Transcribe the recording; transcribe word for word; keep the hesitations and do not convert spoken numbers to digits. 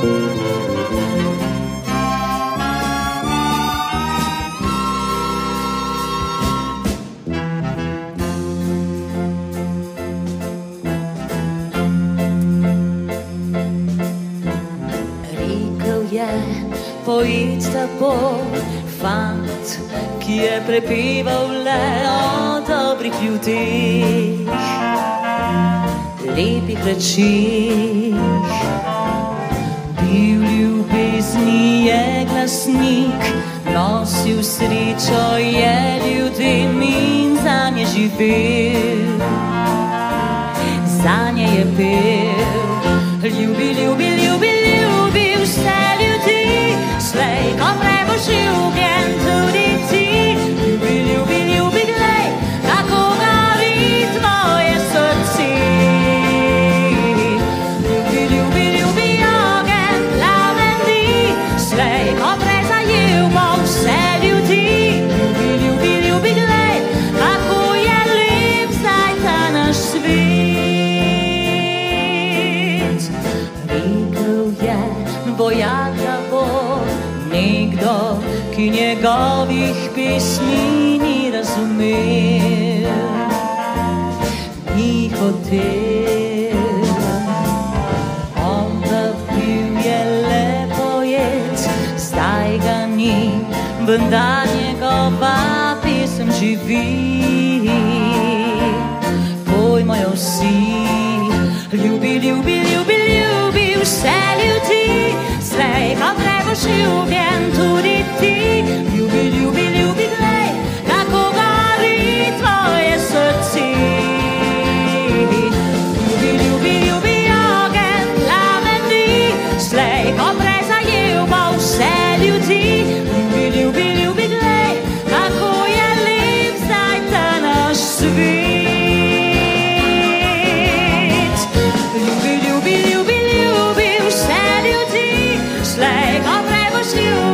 Pojd s tabo, fant, ki je prepeval le o dobrih ljudeh, lepih rečih. Bil ljubezni je glasnik, nosil srečo je ljudem in zanje živel, zanje je pel. Ljubi, ljubi, ljubi, ljubi vse ljudi, slej, ko prej boš ljubljen tudi ti. Ljubi, ljubi, ljubi, glej, kako gori tvoje srce. Ljubi, ljubi, ljubi ogen, plamen di, slej, ko prej zajel bo vse ljudi. Ljubi, ljubi, ljubi, glej, kako je lep zdaj ta naš svet. Rekel je, vojaka bo nekdo, ki njegovih pesmi ni razumel, ni hotel. On pa bil je le pojet, zdaj ga ni, vendar njegova pesem živi. Pojmo jo vsi, ljubi, ljubi, ljubi, ljubi vse ljudi, slej, ko prej boš ljubljen tudi ti. Ljubi, ljubi, ljubi, glej, kako gori tvoje srce. Ljubi, ljubi, ljubi ogen, plamen di, slej, ko prej zajel bo vse ljudi. Ljubi, ljubi, ljubi, glej, kako je lep zdaj ta naš svet. Ljubi, ljubi, ljubi, ljubi vse ljudi, slej, ko prej boš ljubljen